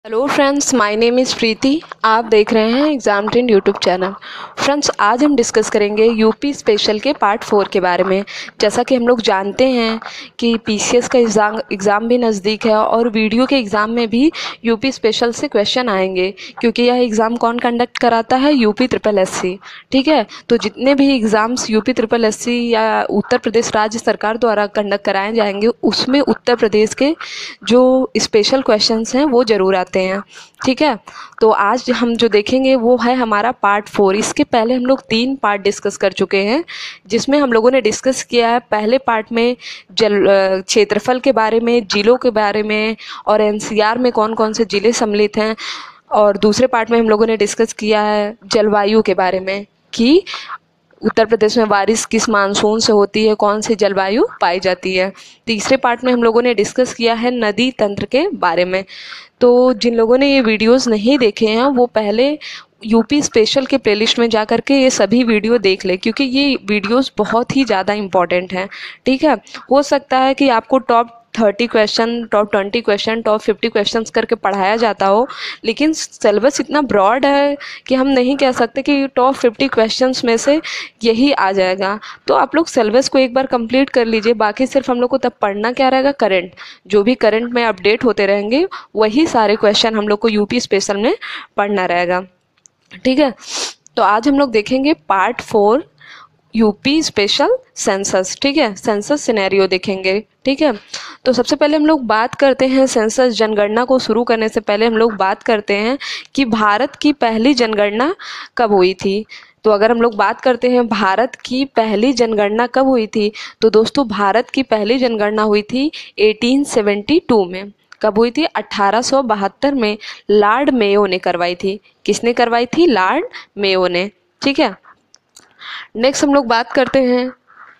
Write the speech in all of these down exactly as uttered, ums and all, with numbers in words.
Hello friends, my name is Preeti. आप देख रहे हैं exam trend YouTube channel. Friends, आज हम डिस्कस करेंगे यूपी स्पेशल के पार्ट फोर के बारे में। जैसा कि हम लोग जानते हैं कि पीसीएस का एग्ज़ाम एग्ज़ाम भी नज़दीक है और वीडियो के एग्ज़ाम में भी यूपी स्पेशल से क्वेश्चन आएंगे, क्योंकि यह एग्ज़ाम कौन कंडक्ट कराता है? UP triple S C. ठीक है, तो जितने भी exams UP triple S C या उत्तर प्रदेश राज्य सरकार द्वारा कंडक्ट कराए जाएंगे, उसमें उत्तर प्रदेश के जो स्पेशल क्वेश्चंस हैं वो ज़रूर आते हैं। ठीक है, तो आज हम जो देखेंगे वो है हमारा पार्ट फोर। इसके पहले हम लोग तीन पार्ट डिस्कस कर चुके हैं, जिसमें हम लोगों ने डिस्कस किया है पहले पार्ट में जल क्षेत्रफल के बारे में, जिलों के बारे में और एनसीआर में कौन कौन से जिले सम्मिलित हैं, और दूसरे पार्ट में हम लोगों ने डिस्कस किया है जलवायु के बारे में कि उत्तर प्रदेश में बारिश किस मानसून से होती है, कौन सी जलवायु पाई जाती है। तीसरे पार्ट में हम लोगों ने डिस्कस किया है नदी तंत्र के बारे में। तो जिन लोगों ने ये वीडियोस नहीं देखे हैं वो पहले यूपी स्पेशल के प्लेलिस्ट में जा करके ये सभी वीडियो देख ले, क्योंकि ये वीडियोस बहुत ही ज़्यादा इम्पॉर्टेंट हैं। ठीक है, हो सकता है कि आपको top thirty question, top twenty question, top fifty questions करके पढ़ाया जाता हो, लेकिन सिलेबस इतना ब्रॉड है कि हम नहीं कह सकते कि टॉप फिफ्टी क्वेश्चंस में से यही आ जाएगा। तो आप लोग सिलेबस को एक बार कंप्लीट कर लीजिए। बाकी सिर्फ हम लोग को तब पढ़ना क्या रहेगा? करंट, जो भी करंट में अपडेट होते रहेंगे वही सारे क्वेश्चन हम लोग को यूपी स्पेशल में पढ़ना रहेगा। ठीक है, तो आज हम लोग देखेंगे part four UP special census. ठीक है, सेंसस सिनेरियो देखेंगे। ठीक है, तो सबसे पहले हम लोग बात करते हैं सेंसस जनगणना को शुरू करने से पहले हम लोग बात करते हैं कि भारत की पहली जनगणना कब हुई थी। तो अगर हम लोग बात करते हैं भारत की पहली जनगणना कब हुई थी, तो दोस्तों भारत की पहली जनगणना हुई थी अठारह सौ बहत्तर में। कब हुई थी? अठारह सौ बहत्तर में लॉर्ड मेयो ने करवाई थी। किसने करवाई थी? लॉर्ड मेयो ने। ठीक है, नेक्स्ट हम लोग बात करते हैं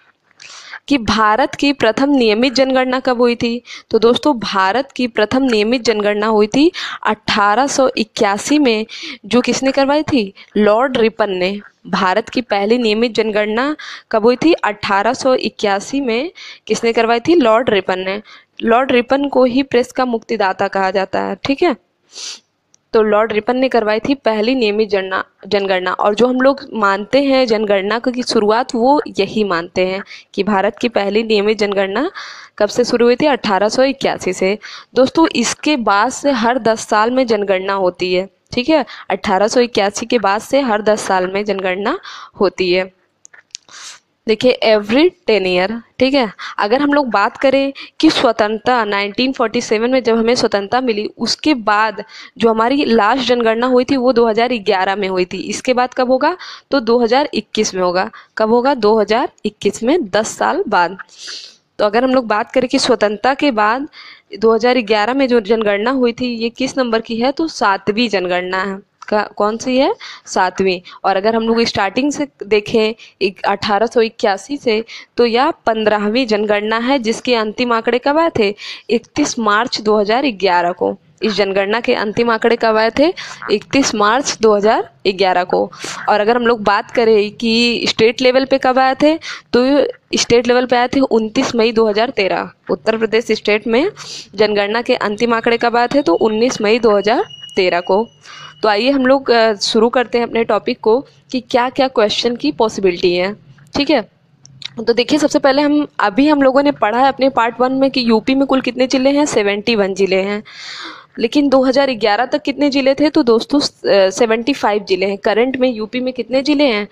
कि भारत की प्रथम नियमित जनगणना कब हुई थी। तो दोस्तों भारत की प्रथम नियमित जनगणना हुई थी अठारह सौ इक्यासी में। जो किसने करवाई थी? लॉर्ड रिपन ने। भारत की पहली नियमित जनगणना कब हुई थी? अठारह सौ इक्यासी में। किसने करवाई थी? लॉर्ड रिपन ने। लॉर्ड रिपन को ही प्रेस का मुक्तिदाता कहा जाता है। ठीक है, तो लॉर्ड रिपन ने करवाई थी पहली नियमित जनगणना जनगणना और जो हम लोग मानते हैं जनगणना की शुरुआत वो यही मानते हैं कि भारत की पहली नियमित जनगणना कब से शुरू हुई थी? अठारह सौ इक्यासी से। दोस्तों इसके बाद से हर दस साल में जनगणना होती है। ठीक है, अठारह सौ इक्यासी के बाद से हर दस साल में जनगणना होती है। देखिए, एवरी टेन ईयर। ठीक है, अगर हम लोग बात करें कि स्वतंत्रता नाइनटीन फोर्टी सेवन में जब हमें स्वतंत्रता मिली, उसके बाद जो हमारी लास्ट जनगणना हुई थी वो दो हज़ार ग्यारह में हुई थी। इसके बाद कब होगा? तो दो हज़ार इक्कीस में होगा। कब होगा? दो हज़ार इक्कीस में, दस साल बाद। तो अगर हम लोग बात करें कि स्वतंत्रता के बाद दो हज़ार ग्यारह में जो जनगणना हुई थी ये किस नंबर की है? तो सातवीं जनगणना है। का कौन सी है? सातवीं। और अगर हम लोग स्टार्टिंग से देखें अठारह सौ इक्यासी से, तो यह पंद्रहवीं जनगणना है, जिसके अंतिम आंकड़े कब आए थे? इकतीस मार्च दो हज़ार ग्यारह को। इस जनगणना के अंतिम आंकड़े कब आए थे? इकतीस मार्च दो हज़ार ग्यारह को। और अगर हम लोग बात करें कि स्टेट लेवल पे कब आए थे, तो स्टेट लेवल पे आए थे उनतीस मई दो हज़ार तेरह। उत्तर प्रदेश स्टेट में जनगणना के अंतिम आंकड़े कब आए थे? तो उन्नीस मई दो हज़ार तेरह को। तो आइए हम लोग शुरू करते हैं अपने टॉपिक को कि क्या क्या क्वेश्चन की पॉसिबिलिटी है। ठीक है, तो देखिए सबसे पहले हम अभी हम लोगों ने पढ़ा है अपने पार्ट वन में कि यूपी में कुल कितने जिले हैं? इकहत्तर जिले हैं। लेकिन दो हज़ार ग्यारह तक कितने जिले थे? तो दोस्तों पचहत्तर जिले हैं। करंट में यूपी में कितने जिले हैं?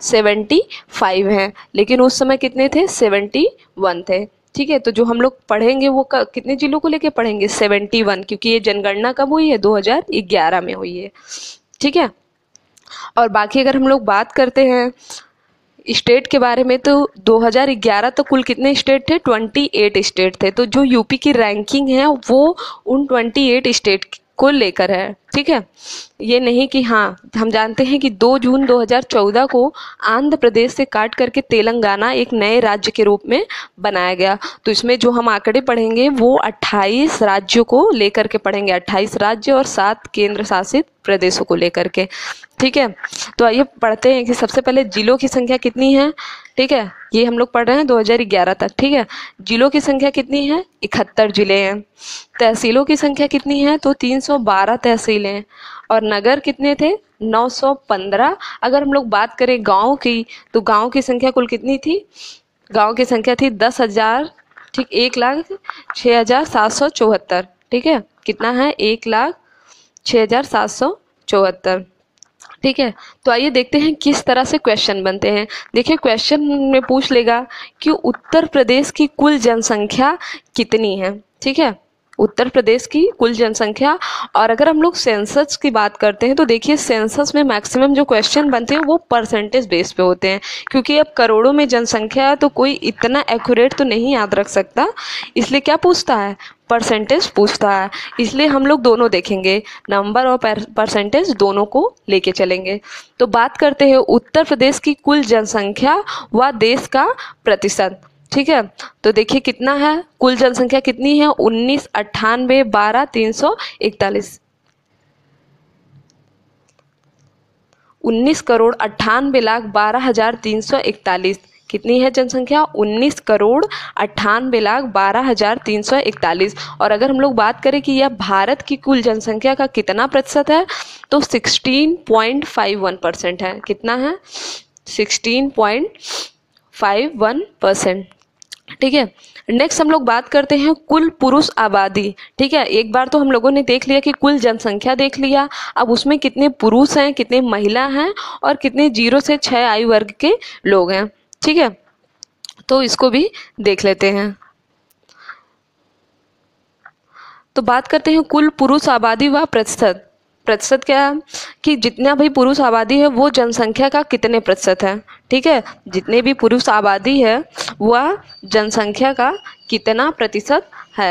पचहत्तर हैं, लेकिन उस समय कितने थे? इकहत्तर थे। ठीक है, तो जो हम लोग पढ़ेंगे वो कितने जिलों को लेके पढ़ेंगे? इकहत्तर, क्योंकि ये जनगणना कब हुई है? दो हज़ार ग्यारह में हुई है। ठीक है, और बाकी अगर हम लोग बात करते हैं स्टेट के बारे में, तो दो हज़ार ग्यारह तक कुल कितने स्टेट थे? अट्ठाईस स्टेट थे। तो जो यूपी की रैंकिंग है वो उन अट्ठाईस स्टेट को लेकर है। ठीक है, ये नहीं कि हाँ, हम जानते हैं कि दो जून दो हज़ार चौदह को आंध्र प्रदेश से काट करके तेलंगाना एक नए राज्य के रूप में बनाया गया। तो इसमें जो हम आंकड़े पढ़ेंगे वो अट्ठाईस राज्यों को लेकर के पढ़ेंगे, अट्ठाईस राज्य और सात केंद्र शासित प्रदेशों को लेकर के। ठीक है, तो आइए पढ़ते हैं कि सबसे पहले जिलों की संख्या कितनी है। ठीक है, ये हम लोग पढ़ रहे हैं दो हज़ार ग्यारह तक। ठीक है, जिलों की संख्या कितनी है, इकहत्तर जिले हैं। तहसीलों की संख्या कितनी है, तो तीन सौ बारह तहसीलें हैं। और नगर कितने थे, नौ सौ पंद्रह। अगर हम लोग बात करें गांव की, तो गांव की संख्या कुल कितनी थी, गांव की संख्या थी दस हजार ठीक एक लाख छः हजार सात सौ चौहत्तर। ठीक है, कितना है, एक लाख छः हजार सात सौ चौहत्तर। ठीक है, तो आइए देखते हैं किस तरह से क्वेश्चन बनते हैं। देखिए, क्वेश्चन में पूछ लेगा कि उत्तर प्रदेश की कुल जनसंख्या कितनी है। ठीक है, उत्तर प्रदेश की कुल जनसंख्या। और अगर हम लोग सेंसस की बात करते हैं तो देखिए, सेंसस में मैक्सिमम जो क्वेश्चन बनते हैं वो परसेंटेज बेस पे होते हैं, क्योंकि अब करोड़ों में जनसंख्या है तो कोई इतना एक्यूरेट तो नहीं याद रख सकता, इसलिए क्या पूछता है, परसेंटेज पूछता है। इसलिए हम लोग दोनों देखेंगे, नंबर और परसेंटेज दोनों को लेके चलेंगे। तो बात करते हैं उत्तर प्रदेश की कुल जनसंख्या व देश का प्रतिशत। ठीक है, तो देखिए कितना है, कुल जनसंख्या कितनी है, उन्नीस अट्ठानवे बारह तीन सौ इकतालीस, उन्नीस करोड़ अट्ठानवे लाख बारह हजार तीन सौ इकतालीस। कितनी है जनसंख्या, उन्नीस करोड़ अट्ठानवे लाख बारह हजार तीन सौ इकतालीस। और अगर हम लोग बात करें कि यह भारत की कुल जनसंख्या का कितना प्रतिशत है, तो सोलह पॉइंट पाँच एक परसेंट है। कितना है, सोलह पॉइंट पाँच एक परसेंट। ठीक है, नेक्स्ट हम लोग बात करते हैं कुल पुरुष आबादी। ठीक है, एक बार तो हम लोगों ने देख लिया कि कुल जनसंख्या देख लिया, अब उसमें कितने पुरुष हैं, कितने महिला हैं और कितने जीरो से छः आयु वर्ग के लोग हैं। ठीक है, तो इसको भी देख लेते हैं। तो बात करते हैं कुल पुरुष आबादी व प्रतिशत। प्रतिशत क्या है कि जितना भी पुरुष आबादी है वो जनसंख्या का कितने प्रतिशत है। ठीक है, जितने भी पुरुष आबादी है वह जनसंख्या का कितना प्रतिशत है।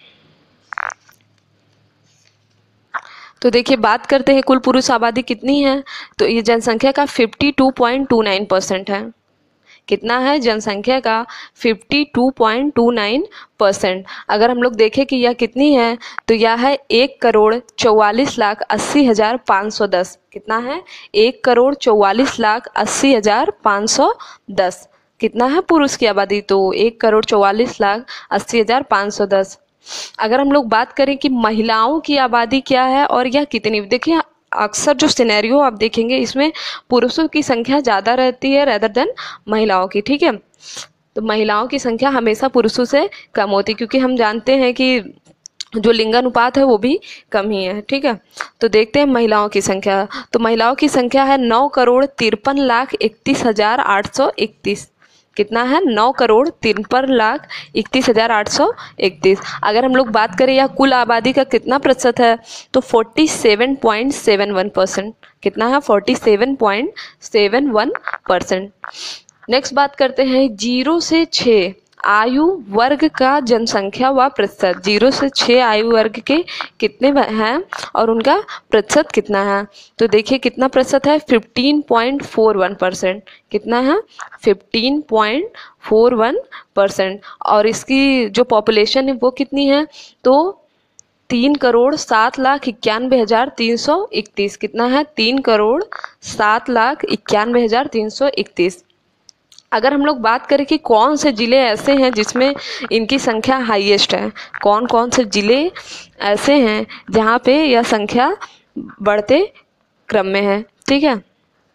तो देखिए, बात करते हैं कुल पुरुष आबादी कितनी है, तो ये जनसंख्या का बावन पॉइंट दो नौ परसेंट है। कितना है, जनसंख्या का बावन पॉइंट दो नौ परसेंट। अगर हम लोग देखें कि यह कितनी है, तो यह है एक करोड़ चौवालीस लाख अस्सी हजार पाँच सौ दस। कितना है, एक करोड़ चौवालीस लाख अस्सी हजार पाँच सौ दस। कितना है पुरुष की आबादी, तो एक करोड़ चौवालीस लाख अस्सी हजार पाँच सौ दस। अगर हम लोग बात करें कि महिलाओं की आबादी क्या है और यह कितनी, देखिए अक्सर जो सिनेरियो आप देखेंगे इसमें पुरुषों की संख्या ज़्यादा रहती है रेदर देन महिलाओं की। ठीक है, तो महिलाओं की संख्या हमेशा पुरुषों से कम होती है, क्योंकि हम जानते हैं कि जो लिंगानुपात है वो भी कम ही है। ठीक है, तो देखते हैं महिलाओं की संख्या। तो महिलाओं की संख्या है नौ करोड़ तिरपन लाख इकतीस हजार आठ सौ इकतीस। कितना है, नौ करोड़ तिरपन लाख इकतीस हजार आठ सौ इकतीस। अगर हम लोग बात करें या कुल आबादी का कितना प्रतिशत है, तो सैंतालीस पॉइंट सात एक परसेंट। कितना है, सैंतालीस पॉइंट सात एक परसेंट। नेक्स्ट बात करते हैं जीरो से छः आयु वर्ग का जनसंख्या व प्रतिशत। जीरो से छः आयु वर्ग के कितने हैं और उनका प्रतिशत कितना है। तो देखिए कितना प्रतिशत है, पंद्रह पॉइंट चार एक परसेंट। कितना है, पंद्रह पॉइंट चार एक परसेंट। और इसकी जो पॉपुलेशन है वो कितनी है, तो तीन करोड़ सात लाख इक्यानवे हजार तीन सौ इकतीस। कितना है, तीन करोड़ सात लाख इक्यानवे हजार तीन सौ इकतीस। अगर हम लोग बात करें कि कौन से ज़िले ऐसे हैं जिसमें इनकी संख्या हाईएस्ट है, कौन कौन से ज़िले ऐसे हैं जहाँ पे यह संख्या बढ़ते क्रम में है। ठीक है,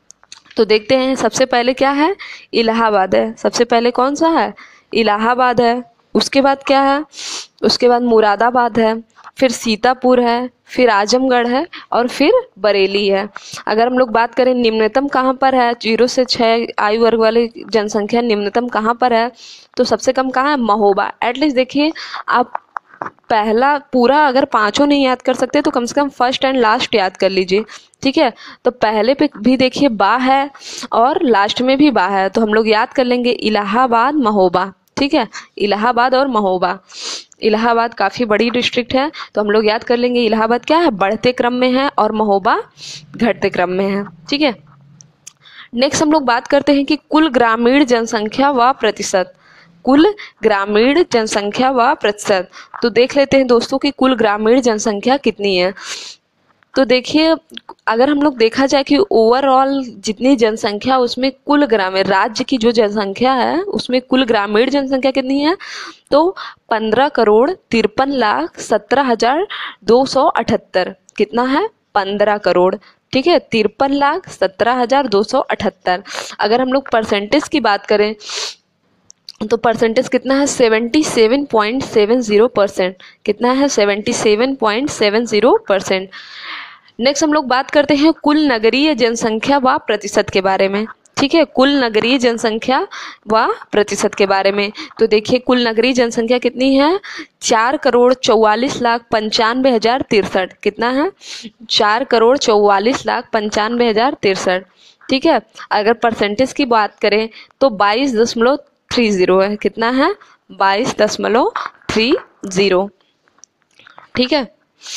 तो देखते हैं। सबसे पहले क्या है, इलाहाबाद है। सबसे पहले कौन सा है, इलाहाबाद है। उसके बाद क्या है, उसके बाद मुरादाबाद है, फिर सीतापुर है, फिर आजमगढ़ है और फिर बरेली है। अगर हम लोग बात करें निम्नतम कहाँ पर है, जीरो से छः आयु वर्ग वाली जनसंख्या निम्नतम कहाँ पर है, तो सबसे कम कहाँ है, महोबा। एटलीस्ट देखिए आप पहला पूरा अगर पांचों नहीं याद कर सकते तो कम से कम फर्स्ट एंड लास्ट याद कर लीजिए। ठीक है, तो पहले पे भी देखिए बा है और लास्ट में भी बा है, तो हम लोग याद कर लेंगे इलाहाबाद महोबा। ठीक है, इलाहाबाद और महोबा। इलाहाबाद काफ़ी बड़ी डिस्ट्रिक्ट है, तो हम लोग याद कर लेंगे इलाहाबाद क्या है, बढ़ते क्रम में है, और महोबा घटते क्रम में है। ठीक है, नेक्स्ट हम लोग बात करते हैं कि कुल ग्रामीण जनसंख्या व प्रतिशत। कुल ग्रामीण जनसंख्या व प्रतिशत, तो देख लेते हैं दोस्तों कि कुल ग्रामीण जनसंख्या कितनी है। तो देखिए, अगर हम लोग देखा जाए कि ओवरऑल जितनी जनसंख्या उसमें कुल ग्रामीण राज्य की जो जनसंख्या है उसमें कुल ग्रामीण जनसंख्या कितनी है, तो पंद्रह करोड़ तिरपन लाख सत्रह हजार दो सौ अठहत्तर। कितना है, पंद्रह करोड़, ठीक है, तिरपन लाख सत्रह हजार दो सौ अठहत्तर। अगर हम लोग परसेंटेज की बात करें तो परसेंटेज कितना है, seventy seven point seven zero percent. कितना है, seventy seven point seven zero percent. Next हम लोग बात करते हैं कुल नगरीय जनसंख्या व प्रतिशत के बारे में। ठीक है, कुल नगरीय जनसंख्या व प्रतिशत के बारे में। तो देखिए, कुल नगरीय जनसंख्या कितनी है, चार करोड़ चौवालीस लाख पंचानवे हजार तिरसठ। कितना है, चार करोड़ चौवालीस लाख पंचानवे हजार तिरसठ। ठीक है, अगर परसेंटेज की बात करें तो बाईस दशमलव थ्री जीरो है। कितना है, बाईस दशमलव थ्री जीरो। ठीक है,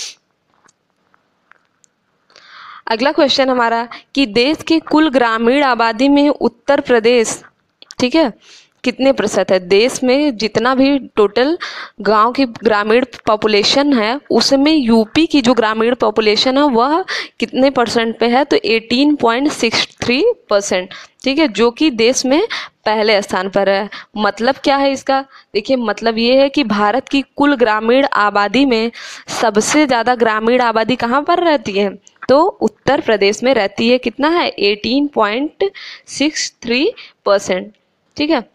अगला क्वेश्चन हमारा कि देश की कुल ग्रामीण आबादी में उत्तर प्रदेश, ठीक है, कितने प्रतिशत है। देश में जितना भी टोटल गांव की ग्रामीण पॉपुलेशन है उसमें यूपी की जो ग्रामीण पॉपुलेशन है वह कितने परसेंट पे है, तो अठारह पॉइंट सिक्स थ्री परसेंट। ठीक है, जो कि देश में पहले स्थान पर है। मतलब क्या है इसका, देखिए मतलब ये है कि भारत की कुल ग्रामीण आबादी में सबसे ज़्यादा ग्रामीण आबादी कहाँ पर रहती है, तो उत्तर प्रदेश में रहती है। कितना है, अठारह पॉइंट सिक्स थ्री परसेंट। ठीक है,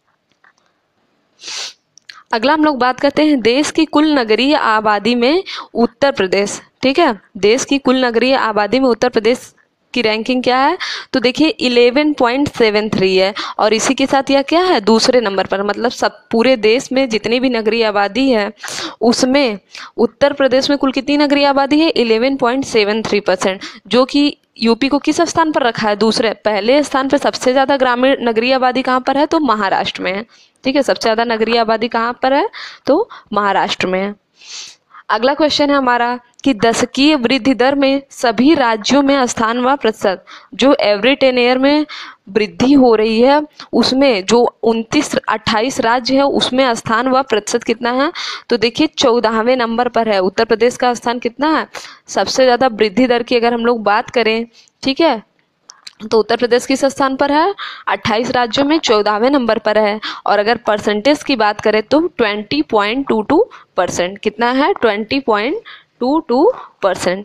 अगला हम लोग बात करते हैं देश की कुल नगरीय आबादी में उत्तर प्रदेश। ठीक है, देश की कुल नगरीय आबादी में उत्तर प्रदेश की रैंकिंग क्या है, तो देखिए ग्यारह पॉइंट सात तीन है, और इसी के साथ यह क्या है, दूसरे नंबर पर। मतलब सब पूरे देश में जितनी भी नगरीय आबादी है उसमें उत्तर प्रदेश में कुल कितनी नगरीय आबादी है, ग्यारह पॉइंट सात तीन परसेंट, जो कि यूपी को किस स्थान पर रखा है, दूसरे। पहले स्थान पर सबसे ज़्यादा ग्रामीण नगरीय आबादी कहाँ पर है, तो महाराष्ट्र में है। ठीक है, सबसे ज़्यादा नगरीय आबादी कहाँ पर है, तो महाराष्ट्र में है। अगला क्वेश्चन है हमारा कि दशकीय वृद्धि दर में सभी राज्यों में स्थान व प्रतिशत। जो एवरी टेन ईयर में वृद्धि हो रही है उसमें जो उनतीस अट्ठाईस राज्य है उसमें स्थान व प्रतिशत कितना है, तो देखिए चौदहवें नंबर पर है। उत्तर प्रदेश का स्थान कितना है, सबसे ज़्यादा वृद्धि दर की अगर हम लोग बात करें, ठीक है, तो उत्तर प्रदेश किस स्थान पर है, अट्ठाईस राज्यों में चौदहवें नंबर पर है। और अगर परसेंटेज की बात करें तो बीस पॉइंट दो दो परसेंट। कितना है, बीस पॉइंट दो दो परसेंट।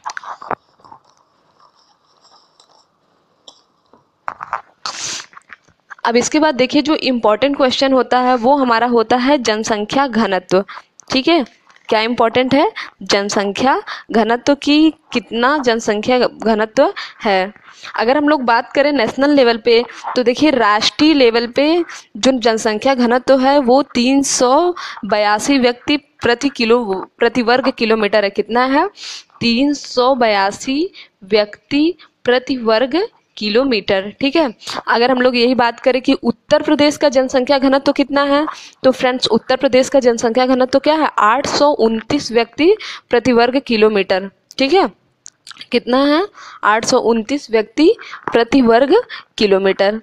अब इसके बाद देखिए जो इम्पोर्टेंट क्वेश्चन होता है वो हमारा होता है जनसंख्या घनत्व। ठीक है, क्या इम्पोर्टेंट है, जनसंख्या घनत्व की कितना जनसंख्या घनत्व है। अगर हम लोग बात करें नेशनल लेवल पे तो देखिए राष्ट्रीय लेवल पे जो जनसंख्या घनत्व है वो तीन सौ बयासी व्यक्ति प्रति किलो प्रति वर्ग किलोमीटर है। कितना है, तीन सौ बयासी व्यक्ति प्रति वर्ग किलोमीटर। ठीक है, अगर हम लोग यही बात करें कि उत्तर प्रदेश का जनसंख्या घनत्व तो कितना है, तो फ्रेंड्स उत्तर प्रदेश का जनसंख्या घनत्व तो क्या है, आठ सौ उनतीस व्यक्ति प्रति वर्ग किलोमीटर। ठीक है, कितना है, आठ सौ उनतीस व्यक्ति प्रति वर्ग किलोमीटर।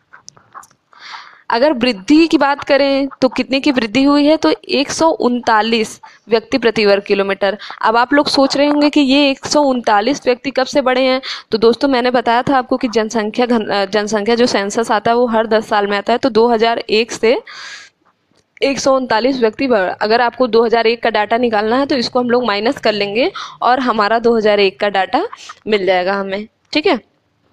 अगर वृद्धि की बात करें तो कितने की वृद्धि हुई है, तो एक सौ उनतालीस व्यक्ति प्रति वर्ग किलोमीटर। अब आप लोग सोच रहे होंगे कि ये एक सौ उनतालीस व्यक्ति कब से बढ़े हैं, तो दोस्तों मैंने बताया था आपको कि जनसंख्या जनसंख्या जो सेंसस आता है वो हर दस साल में आता है। तो दो हज़ार एक से एक सौ उनतालीस व्यक्ति बढ़, अगर आपको दो हज़ार एक का डाटा निकालना है तो इसको हम लोग माइनस कर लेंगे और हमारा दो हज़ार एक का डाटा मिल जाएगा हमें। ठीक है,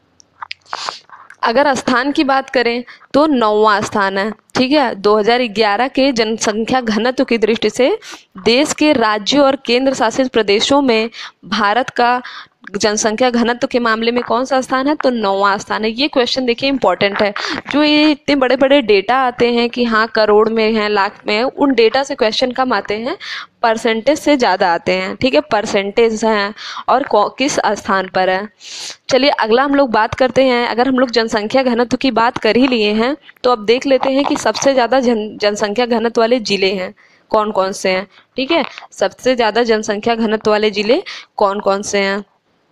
अगर स्थान की बात करें तो नौवां स्थान है। ठीक है, दो हज़ार ग्यारह के जनसंख्या घनत्व की दृष्टि से देश के राज्यों और केंद्र शासित प्रदेशों में भारत का जनसंख्या घनत्व के मामले में कौन सा स्थान है, तो नौवां स्थान है। ये क्वेश्चन देखिए इंपॉर्टेंट है। जो ये इतने बड़े बड़े डेटा आते हैं कि हाँ करोड़ में है, लाख में है, उन डेटा से क्वेश्चन कम आते हैं, परसेंटेज से ज़्यादा आते हैं। ठीक है, परसेंटेज हैं और किस स्थान पर है। चलिए अगला हम लोग बात करते हैं। अगर हम लोग जनसंख्या घनत्व की बात कर ही लिए हैं तो अब देख लेते हैं कि सबसे ज़्यादा जन जनसंख्या घनत्व वाले ज़िले हैं कौन कौन से हैं। ठीक है, सबसे ज़्यादा जनसंख्या घनत्व वाले जिले कौन कौन से हैं।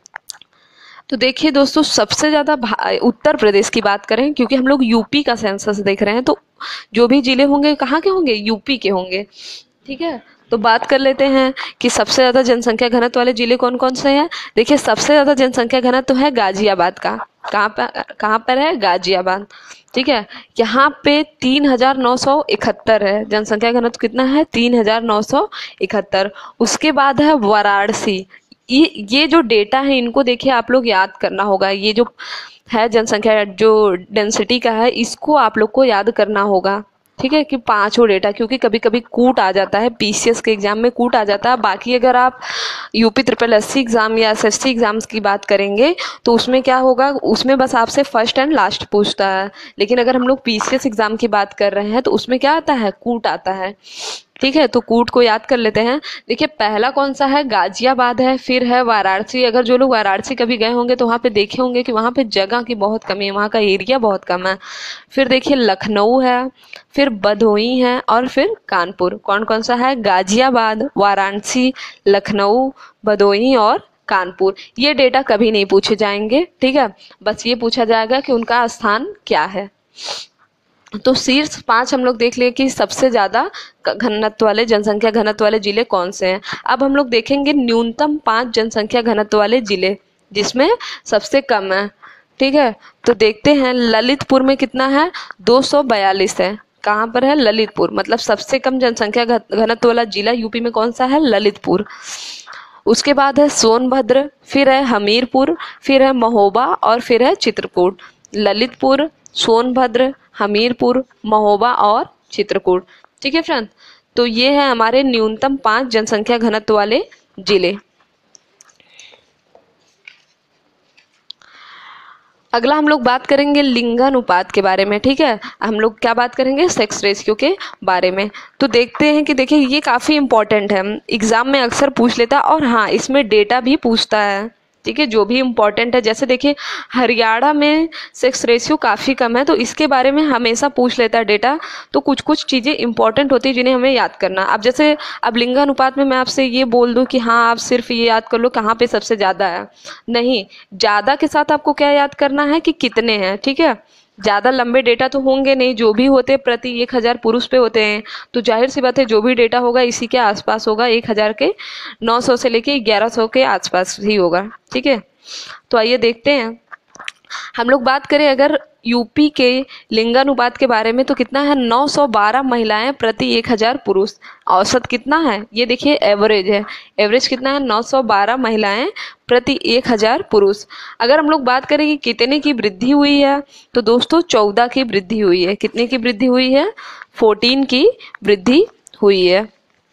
तो देखिए दोस्तों, सबसे ज़्यादा उत्तर प्रदेश की बात करें, क्योंकि हम लोग यूपी का सेंसस देख रहे हैं, तो जो भी जिले होंगे कहाँ के होंगे, यूपी के होंगे। ठीक है, तो बात कर लेते हैं कि सबसे ज़्यादा जनसंख्या घनत्व वाले जिले कौन कौन से हैं। देखिए, सबसे ज़्यादा जनसंख्या घनत्व है गाजियाबाद का। कहाँ पर कहाँ पर है, गाजियाबाद। ठीक है, यहाँ पे तीन हजार नौ सौ इकहत्तर है जनसंख्या घनत्व। कितना है, तीन हजार नौ सौ इकहत्तर। उसके बाद है वाराणसी। ये ये जो डेटा है इनको देखिए आप लोग याद करना होगा। ये जो है जनसंख्या जो डेंसिटी का है, इसको आप लोग को याद करना होगा। ठीक है, कि पांचों डेटा, क्योंकि कभी कभी कूट आ जाता है, पीसीएस के एग्जाम में कूट आ जाता है। बाकी अगर आप यूपी ट्रिपल एससी एग्जाम या एसएससी एग्जाम्स की बात करेंगे तो उसमें क्या होगा, उसमें बस आपसे फर्स्ट एंड लास्ट पूछता है। लेकिन अगर हम लोग पीसीएस एग्जाम की बात कर रहे हैं तो उसमें क्या आता है, कूट आता है। ठीक है, तो कूट को याद कर लेते हैं। देखिए, पहला कौन सा है, गाजियाबाद है, फिर है वाराणसी। अगर जो लोग वाराणसी कभी गए होंगे तो वहाँ पे देखे होंगे कि वहाँ पे जगह की बहुत कमी है, वहाँ का एरिया बहुत कम है। फिर देखिए लखनऊ है, फिर भदोही है, और फिर कानपुर। कौन कौन सा है, गाजियाबाद, वाराणसी, लखनऊ, भदोही और कानपुर। ये डेटा कभी नहीं पूछे जाएंगे। ठीक है, बस ये पूछा जाएगा कि उनका स्थान क्या है। तो शीर्ष पांच हम लोग देख लिए कि सबसे ज्यादा घनत्व वाले जनसंख्या घनत्व वाले जिले कौन से हैं। अब हम लोग देखेंगे न्यूनतम पांच जनसंख्या घनत्व वाले जिले जिसमें सबसे कम है। ठीक है, तो देखते हैं ललितपुर में कितना है, दो सौ बयालीस है। कहाँ पर है, ललितपुर। मतलब सबसे कम जनसंख्या घनत्व वाला जिला यूपी में कौन सा है, ललितपुर। उसके बाद है सोनभद्र, फिर है हमीरपुर, फिर है महोबा और फिर है चित्रकूट। ललितपुर, सोनभद्र, हमीरपुर, महोबा और चित्रकूट। ठीक है फ्रेंड, तो ये है हमारे न्यूनतम पांच जनसंख्या घनत्व वाले जिले। अगला हम लोग बात करेंगे लिंगानुपात के बारे में। ठीक है, हम लोग क्या बात करेंगे, सेक्स रेशियो के बारे में। तो देखते हैं कि देखिए ये काफ़ी इंपॉर्टेंट है, एग्जाम में अक्सर पूछ लेता है, और हाँ इसमें डेटा भी पूछता है। ठीक है, जो भी इम्पोर्टेंट है, जैसे देखिए हरियाणा में सेक्स रेशियो काफ़ी कम है, तो इसके बारे में हमेशा पूछ लेता है डेटा। तो कुछ कुछ चीज़ें इंपॉर्टेंट होती है जिन्हें हमें याद करना। अब जैसे अब लिंगानुपात में मैं आपसे ये बोल दूं कि हाँ आप सिर्फ ये याद कर लो कहाँ पे सबसे ज़्यादा है, नहीं, ज़्यादा के साथ आपको क्या याद करना है कि कितने हैं। ठीक है, ज़्यादा लंबे डेटा तो होंगे नहीं, जो भी होते प्रति एक हज़ार पुरुष पे होते हैं, तो जाहिर सी बात है जो भी डेटा होगा इसी के आसपास होगा, एक हज़ार के नौ सौ से लेके ग्यारह सौ के आसपास ही होगा। ठीक है, तो आइए देखते हैं। हम लोग बात करें अगर यूपी के लिंगानुपात के बारे में तो कितना है, नौ सौ बारह महिलाएं प्रति एक हज़ार पुरुष। औसत कितना है, ये देखिए एवरेज है, एवरेज कितना है, नौ सौ बारह महिलाएं प्रति एक हज़ार पुरुष। अगर हम लोग बात करें कि कितने की वृद्धि हुई है तो दोस्तों चौदह की वृद्धि हुई है। कितने की वृद्धि हुई है, चौदह की वृद्धि हुई है।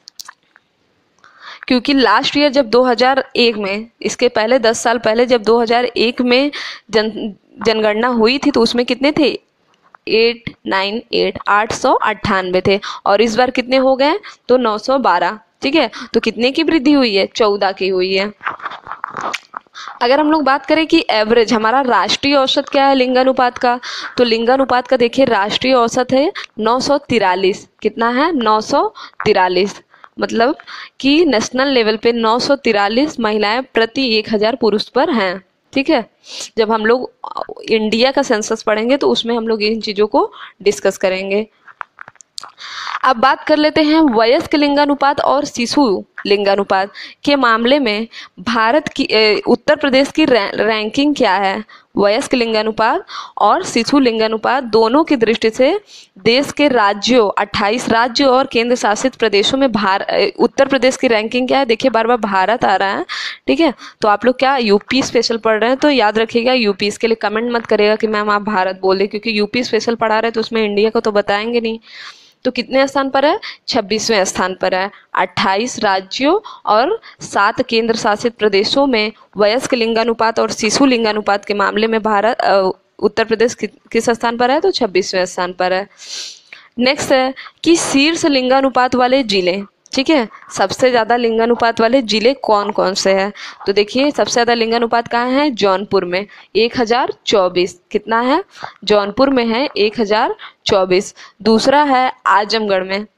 क्योंकि लास्ट ईयर जब दो हज़ार एक में, इसके पहले दस साल पहले जब दो हज़ार एक में जन जनगणना हुई थी तो उसमें कितने थे, एट नाइन एट आठ सौ अट्ठानवे थे, और इस बार कितने हो गए तो नौ सौ बारह। ठीक है, तो कितने की वृद्धि हुई है, चौदह की हुई है। अगर हम लोग बात करें कि एवरेज हमारा राष्ट्रीय औसत क्या है लिंगानुपात का, तो लिंगानुपात का देखिए राष्ट्रीय औसत है नौ सौ तिरालीस। कितना है, नौ सौ तिरालीस। मतलब कि नेशनल लेवल पे नौ सौ तिरालीस महिलाएं प्रति एक हज़ार पुरुष पर हैं। ठीक है, जब हम लोग इंडिया का सेंसस पढ़ेंगे तो उसमें हम लोग इन चीज़ों को डिस्कस करेंगे। अब बात कर लेते हैं वयस्क लिंगानुपात और शिशु लिंगानुपात के मामले में भारत की उत्तर प्रदेश की रैंकिंग क्या है। वयस्क लिंगानुपात और शिशु लिंगानुपात दोनों की दृष्टि से देश के राज्यों अट्ठाईस राज्यों और केंद्र शासित प्रदेशों में भारत उत्तर प्रदेश की रैंकिंग क्या है। देखिए बार बार भारत आ रहा है, ठीक है, तो आप लोग क्या यूपी स्पेशल पढ़ रहे हैं तो याद रखिएगा यूपी। इसके लिए कमेंट मत करिएगा कि मैम आप भारत बोल दें, क्योंकि यूपी स्पेशल पढ़ा रहे हैं तो उसमें इंडिया को तो बताएंगे नहीं। तो कितने स्थान पर है, छब्बीसवें स्थान पर है। अट्ठाईस राज्यों और सात केंद्र शासित प्रदेशों में वयस्क लिंगानुपात और शिशु लिंगानुपात के मामले में भारत उत्तर प्रदेश कि, किस स्थान पर है तो छब्बीसवें स्थान पर है। नेक्स्ट है कि शीर्ष लिंगानुपात वाले जिले, ठीक है, सबसे ज़्यादा लिंगानुपात वाले जिले कौन कौन से हैं। तो देखिए सबसे ज़्यादा लिंगानुपात कहाँ है, जौनपुर में एक हज़ार चौबीस। कितना है, जौनपुर में है एक हज़ार चौबीस। दूसरा है आजमगढ़ में,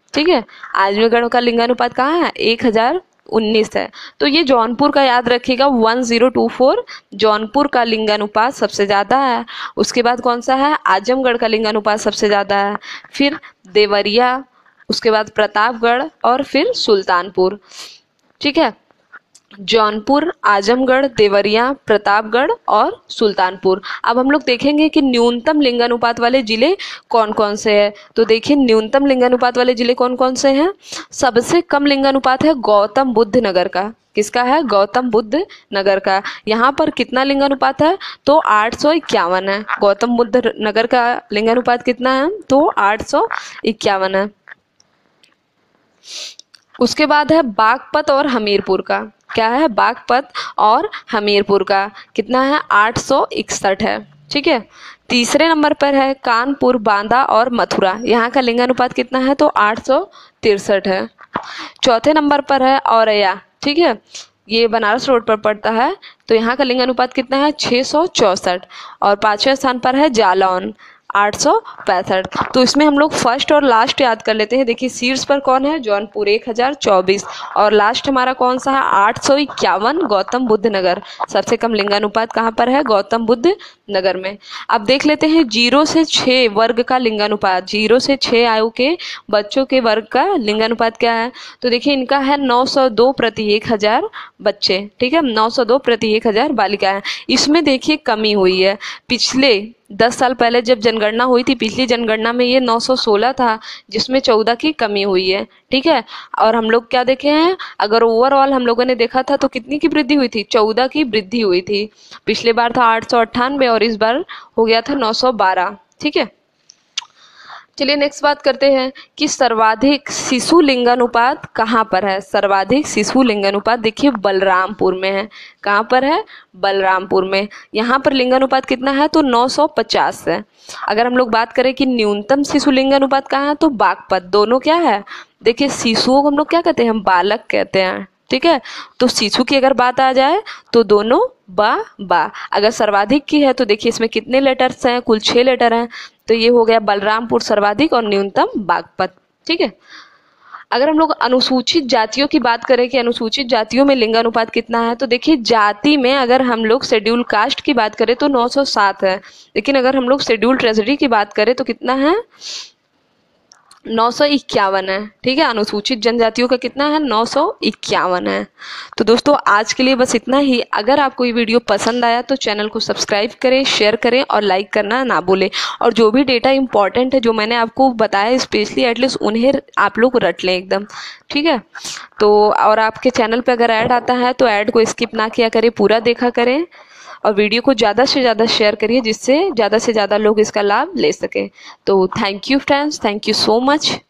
ठीक है। आजमगढ़ का लिंगानुपात कहाँ है, एक हजार उन्नीस है। तो ये जौनपुर का याद रखिएगा, one zero two four Jaunpur का लिंगानुपात सबसे ज़्यादा है। उसके बाद कौन सा है, आजमगढ़ का लिंगानुपात सबसे ज़्यादा है, फिर देवरिया, उसके बाद प्रतापगढ़ और फिर सुल्तानपुर। ठीक है, जौनपुर, आजमगढ़, देवरिया, प्रतापगढ़ और सुल्तानपुर। अब हम लोग देखेंगे कि न्यूनतम लिंगानुपात वाले जिले कौन कौन से हैं। तो देखिए न्यूनतम लिंगानुपात वाले जिले कौन कौन से हैं। सबसे कम लिंगानुपात है गौतम बुद्ध नगर का। किसका है, गौतम बुद्ध नगर का। यहाँ पर कितना लिंगानुपात है, तो आठ सौ इक्यावन है। गौतम बुद्ध नगर का लिंगानुपात कितना है, तो आठ सौ इक्यावन है। उसके बाद है बागपत और हमीरपुर का। क्या है, बागपत और हमीरपुर का कितना है, आठ सौ इकसठ है। ठीक है। तीसरे नंबर पर है कानपुर, बांदा और मथुरा। यहाँ का लिंगानुपात कितना है, तो आठ सौ तिरसठ है। चौथे नंबर पर है औरैया। ठीक है, ये बनारस रोड पर पड़ता है। तो यहाँ का लिंगानुपात कितना है, छः सौ चौंसठ। और पाँचवें स्थान पर है जालौन, आठ सौ पैंसठ। तो इसमें हम लोग फर्स्ट और लास्ट याद कर लेते हैं। देखिए शीर्ष पर कौन है, जौनपुर एक हजार चौबीस, और लास्ट हमारा कौन सा है, आठ सौ इक्यावन गौतम बुद्ध नगर। सबसे कम लिंगानुपात कहाँ पर है, गौतम बुद्ध नगर में। अब देख लेते हैं जीरो से छः वर्ग का लिंगानुपात। जीरो से छः आयु के बच्चों के वर्ग का लिंगानुपात क्या है। तो देखिए इनका है नौ सौ दो प्रति एक हजार बच्चे। ठीक है, नौ सौ दो प्रति एक हजार बालिका है। इसमें देखिए कमी हुई है। पिछले दस साल पहले जब जनगणना हुई थी, पिछली जनगणना में ये नौ सौ सोलह था, जिसमें चौदह की कमी हुई है। ठीक है, और हम लोग क्या देखे हैं, अगर ओवरऑल हम लोगों ने देखा था तो कितनी की वृद्धि हुई थी, चौदह की वृद्धि हुई थी। पिछले बार था आठ सौ अट्ठानवे और इस बार हो गया था नौ सौ बारह। ठीक है, चलिए नेक्स्ट बात करते हैं कि सर्वाधिक शिशु लिंगानुपात कहाँ पर है। सर्वाधिक शिशु लिंगानुपात देखिए बलरामपुर में है। कहाँ पर है, बलरामपुर में। यहाँ पर लिंगानुपात कितना है, तो नौ सौ पचास है। अगर हम लोग बात करें कि न्यूनतम शिशु लिंगानुपात कहाँ है, तो बागपत। दोनों क्या है, देखिए शिशुओं को हम लोग क्या कहते हैं, हम बालक कहते हैं। ठीक है, तो शिशु की अगर बात आ जाए तो दोनों बा बा। अगर सर्वाधिक की है तो देखिए इसमें कितने लेटर्स हैं, कुल छः लेटर हैं। तो ये हो गया बलरामपुर सर्वाधिक और न्यूनतम बागपत। ठीक है, अगर हम लोग अनुसूचित जातियों की बात करें कि अनुसूचित जातियों में लिंगानुपात कितना है, तो देखिए जाति में अगर हम लोग शेड्यूल कास्ट की बात करें तो नौ सौ सात है। लेकिन अगर हम लोग शेड्यूल ट्रेजरी की बात करें तो कितना है, नौ सौ इक्यावन है। ठीक है, अनुसूचित जनजातियों का कितना है, नौ सौ इक्यावन है। तो दोस्तों आज के लिए बस इतना ही। अगर आपको ये वीडियो पसंद आया तो चैनल को सब्सक्राइब करें, शेयर करें और लाइक करना ना भूलें। और जो भी डेटा इंपॉर्टेंट है जो मैंने आपको बताया स्पेशली एटलीस्ट उन्हें आप लोग रट लें एकदम। ठीक है, तो और आपके चैनल पे अगर ऐड आता है तो ऐड को स्किप ना किया करें, पूरा देखा करें और वीडियो को ज़्यादा से ज़्यादा शेयर करिए जिससे ज़्यादा से ज़्यादा लोग इसका लाभ ले सकें। तो thank you friends, thank you so much.